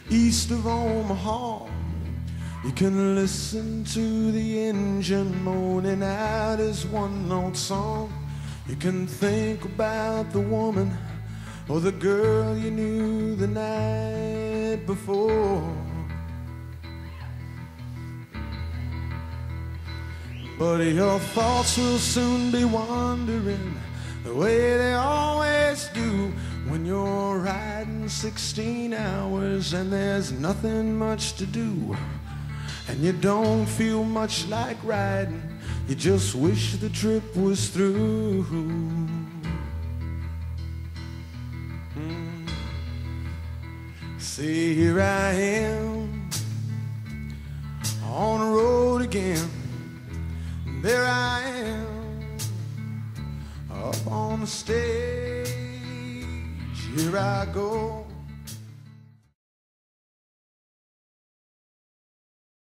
east of Omaha. You can listen to the engine moaning out his one-note song. You can think about the woman or the girl you knew the night before. But your thoughts will soon be wandering the way they always do when you're riding 16 hours and there's nothing much to do. And you don't feel much like riding, you just wish the trip was through. See, here I am on the road again. There I am up on the stage. Here I go